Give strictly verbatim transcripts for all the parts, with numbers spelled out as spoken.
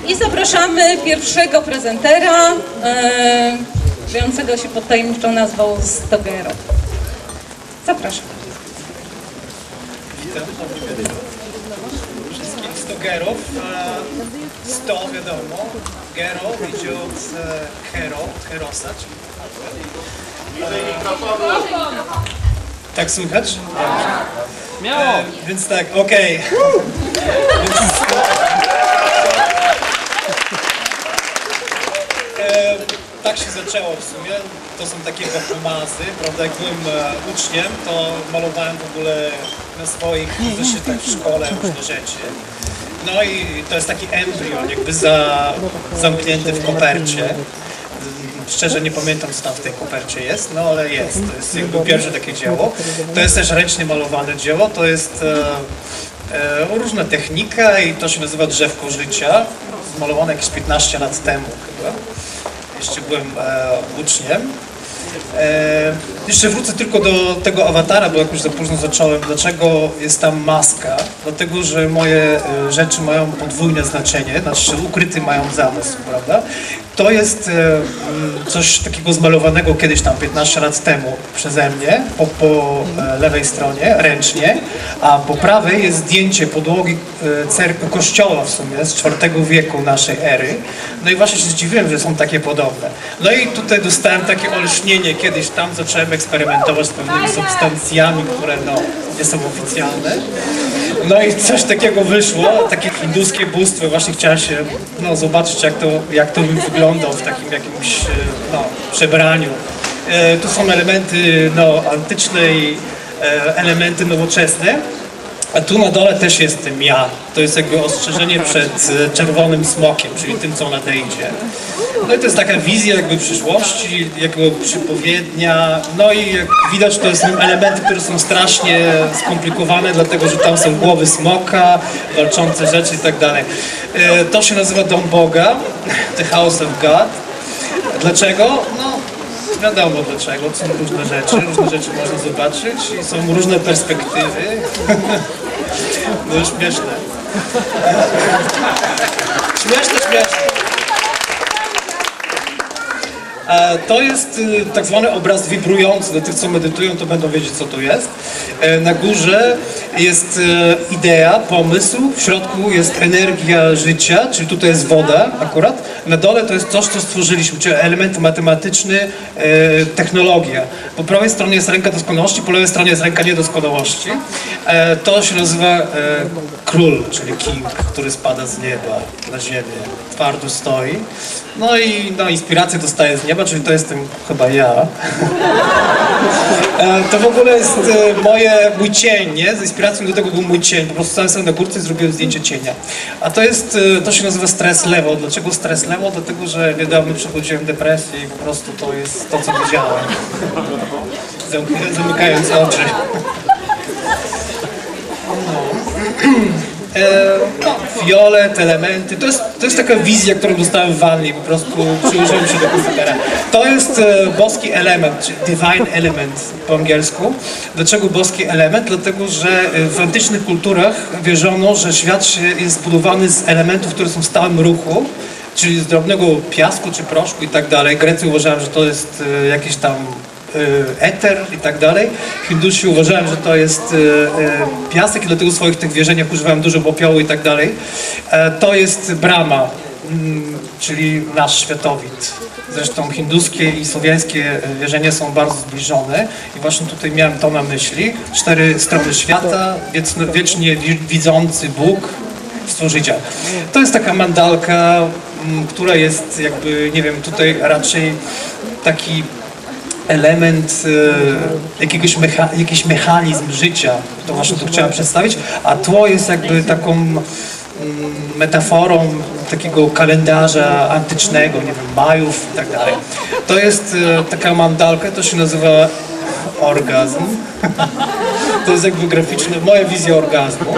I zapraszamy pierwszego prezentera, e, czującego się pod tajemniczą nazwą Stogero. Zapraszam. Witam wszystkich Stogerów. Sto wiadomo, Gero idzie od Hero, Herosa, czyli tak słychać? Miało. E, więc tak, okej. Okay. e, tak się zaczęło w sumie. To są takie performansy, prawda? Jak byłem e, uczniem, to malowałem w ogóle na swoich zeszytach w szkole różne rzeczy. No i to jest taki embrion, jakby za, zamknięty w kopercie. Szczerze nie pamiętam, co tam w tej kopercie jest, no ale jest. To jest jakby pierwsze takie dzieło. To jest też ręcznie malowane dzieło, to jest e, e, różna technika i to się nazywa Drzewko Życia. Zmalowane jakieś piętnaście lat temu chyba. Jeszcze byłem e, uczniem. E, jeszcze wrócę tylko do tego awatara, bo jak już za późno zacząłem. Dlaczego jest tam maska? Dlatego, że moje e, rzeczy mają podwójne znaczenie, znaczy ukryty mają zamysł, prawda? To jest e, coś takiego zmalowanego kiedyś tam piętnaście lat temu przeze mnie, po, po e, lewej stronie, ręcznie, a po prawej jest zdjęcie podłogi e, cerkwi, kościoła w sumie z czwartego wieku naszej ery. No i właśnie się zdziwiłem, że są takie podobne. No i tutaj dostałem takie olśnienie, kiedyś tam zacząłem eksperymentować z pewnymi substancjami, które no, nie są oficjalne. No i coś takiego wyszło, takie hinduskie bóstwo, właśnie chciałem się no, zobaczyć, jak to, jak to bym wyglądał w takim jakimś no, przebraniu. E, tu są elementy no, antyczne i e, elementy nowoczesne, a tu na dole też jestem ja. To jest jakby ostrzeżenie przed czerwonym smokiem, czyli tym, co nadejdzie. No i to jest taka wizja jakby przyszłości, jakby przypowiednia. No i jak widać, to są elementy, które są strasznie skomplikowane, dlatego że tam są głowy smoka, walczące rzeczy i tak dalej. To się nazywa Dom Boga, The House of God. Dlaczego? No wiadomo dlaczego, są różne rzeczy, różne rzeczy można zobaczyć i są różne perspektywy. No śmieszne. Śmieszne, śmieszne. To jest tak zwany obraz wibrujący. Dla tych, co medytują, to będą wiedzieć, co to jest. Na górze jest idea, pomysł, w środku jest energia życia, czyli tutaj jest woda akurat. Na dole to jest coś, co stworzyliśmy, czyli element matematyczny, technologia. Po prawej stronie jest ręka doskonałości, po lewej stronie jest ręka niedoskonałości. To się nazywa król, czyli king, który spada z nieba na ziemię. Twardo stoi. No i no, inspirację dostaje z nieba, czyli to jestem chyba ja. To w ogóle jest moje, mój cień, nie? Z inspiracją do tego był mój cień. Po prostu stałem sobie na górce i zrobiłem zdjęcie cienia. A to jest, to się nazywa stres level. Dlaczego stres level? Dlatego, że niedawno przechodziłem depresję i po prostu to jest to, co widziałem. Zamykając oczy. E, no, fiolet, elementy, to jest, to jest taka wizja, którą dostałem w wannie, po prostu przyłożyłem się do komputera. To jest e, boski element, czy divine element po angielsku. Dlaczego boski element? Dlatego, że w antycznych kulturach wierzono, że świat jest zbudowany z elementów, które są w stałym ruchu, czyli z drobnego piasku czy proszku i tak dalej. Grecy uważają, że to jest e, jakieś tam eter i tak dalej. Hindusi uważałem, że to jest e, piasek i dlatego w swoich tych wierzeniach używałem dużo popiołu i tak dalej. E, to jest Brahma, mm, czyli nasz światowid. Zresztą hinduskie i słowiańskie wierzenia są bardzo zbliżone i właśnie tutaj miałem to na myśli. Cztery strony świata, wiecznie, wiecznie widzący Bóg, Stworzyciel. To jest taka mandalka, m, która jest jakby, nie wiem, tutaj raczej taki element e, jakiegoś mecha, jakiś mechanizm życia, to właśnie tu chciałem przedstawić, a tło jest jakby taką mm, metaforą takiego kalendarza antycznego, nie wiem, Majów i tak dalej. To jest e, taka mandalka, to się nazywa orgazm. To jest jakby graficzne, moja wizja orgazmu.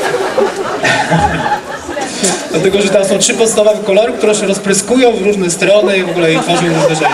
Dlatego, że tam są trzy podstawowe kolory, które się rozpryskują w różne strony i w ogóle i tworzą różne rzeczy.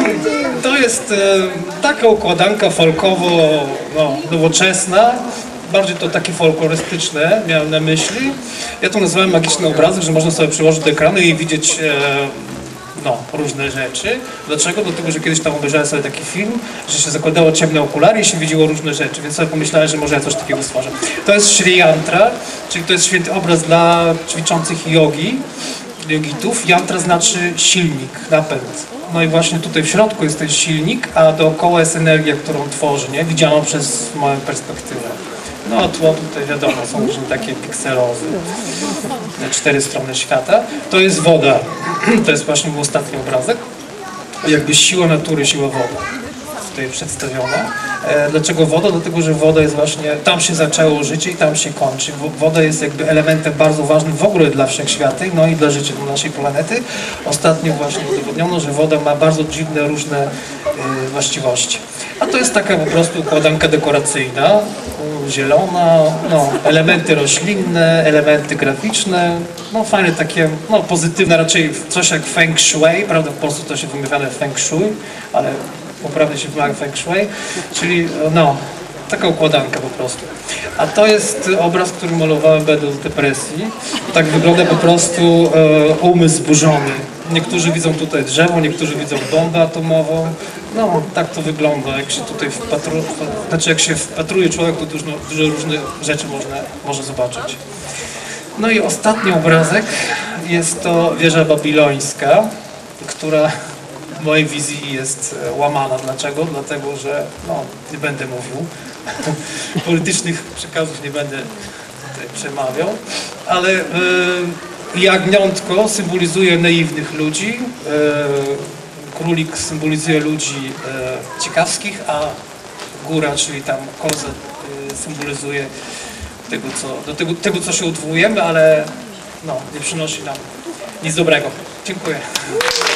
To jest e, taka układanka folkowo no, nowoczesna. bardziej to takie folklorystyczne miałem na myśli. Ja to nazywałem magiczny obrazek, że można sobie przyłożyć do ekranu i widzieć e, no, różne rzeczy. Dlaczego? Dlatego, że kiedyś tam obejrzałem sobie taki film, że się zakładało ciemne okulary i się widziło różne rzeczy, więc sobie pomyślałem, że może ja coś takiego stworzę. To jest Sri Yantra, czyli to jest święty obraz dla ćwiczących jogi, jogitów. Yantra znaczy silnik, napęd. No i właśnie tutaj w środku jest ten silnik, a dookoła jest energia, którą tworzy, nie? Widziano przez moją perspektywę. No a tło tutaj wiadomo, są różne takie pikselozy, na cztery strony świata. To jest woda, to jest właśnie był ostatni obrazek. Jakby siła natury, siła wody tutaj przedstawiona. E, dlaczego woda? Dlatego, że woda jest właśnie, tam się zaczęło życie i tam się kończy. Woda jest jakby elementem bardzo ważnym w ogóle dla wszechświata, no i dla życia dla naszej planety. Ostatnio właśnie udowodniono, że woda ma bardzo dziwne, różne e, właściwości. A to jest taka po prostu układanka dekoracyjna, zielona, no, elementy roślinne, elementy graficzne, no fajne takie, no pozytywne, raczej coś jak feng shui, prawda, w Polsce to się wymawiane feng shui, ale poprawnie się wymawia feng shui, czyli no, taka układanka po prostu. A to jest obraz, który malowałem będąc w depresji. Tak wygląda po prostu e, umysł zburzony. Niektórzy widzą tutaj drzewo, niektórzy widzą bombę atomową. No, tak to wygląda, jak się tutaj wpatruje, znaczy jak się wpatruje człowiek, to dużo, dużo różnych rzeczy można, może zobaczyć. No i ostatni obrazek jest to wieża babilońska, która w mojej wizji jest łamana. Dlaczego? Dlatego, że no, nie będę mówił, politycznych przekazów nie będę tutaj przemawiał, ale y, jagniątko symbolizuje naiwnych ludzi, y, królik symbolizuje ludzi y, ciekawskich, a góra, czyli tam koza y, symbolizuje tego co, do tego, tego, co się odwołujemy, ale no, nie przynosi nam nic dobrego. Dziękuję.